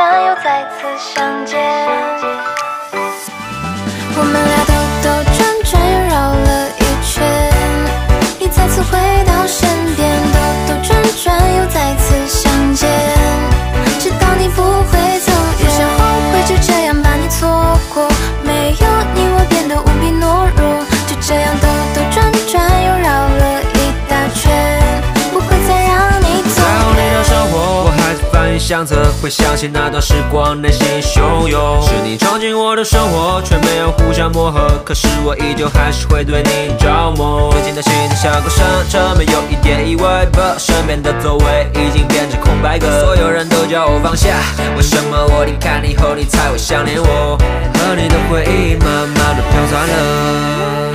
转又再次相见。我们俩兜兜转转又绕了一圈，你再次回到身边，兜兜转转又再次相见，直到你不会走远。有些后悔就这样把你错过，没有你我变得无比懦弱，就这样兜兜转转又绕了一大圈，不会再让你走远。 在乎你的生活，我还是翻阅相册，回想起那段时光，内心汹涌。是你闯进我的生活，却没有互相磨合，可是我依旧还是会对你着魔。最近的心情像过山车，没有一点意外吧，身边的座位已经变成空白格，所有人都叫我放下，为什么我离开你后，你才会想念我？和你的回忆慢慢的飘散了。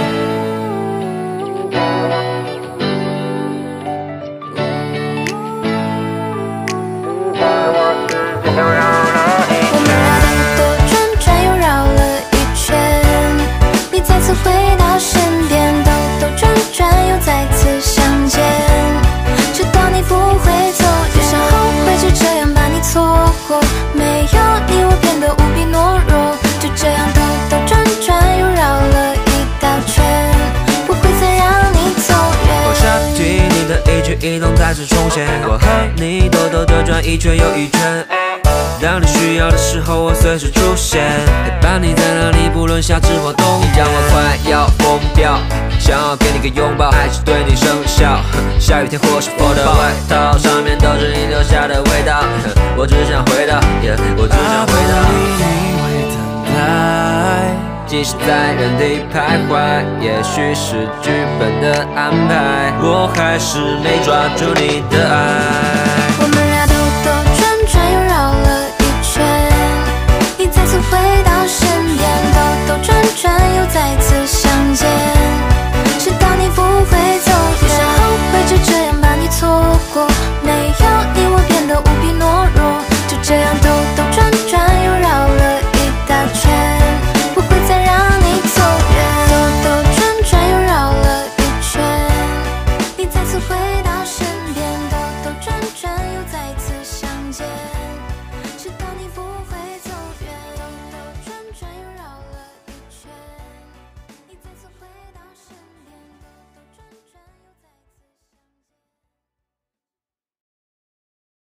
我们俩兜兜转转又绕了一圈，你再次回到身边，兜兜转转又再次相见，直到你不会走远。有些后悔就这样把你错过，没有你我变得无比懦弱，就这样兜兜转转又绕了一大圈，不会再让你走远。 放下听你的一举一动再次重现，我和你兜兜转转一圈又一圈，当你需要的时候，我随时出现，陪伴你在哪里，不论夏至或冬天。你让我快要疯掉，想要给你个拥抱，还是对你生笑。下雨天或是风的外套，上面都是你留下的味道。我只想回到，我只想回到。 因为等待， 即使在原地徘徊，也许是剧本的安排，我还是没抓住你的爱。 我们俩兜兜转转又绕了一圈，你再次回到身边，兜兜转转又再次相见，直到你不会走远。有些后悔就这样把你错过，没有你我变得无比懦弱，就这样兜兜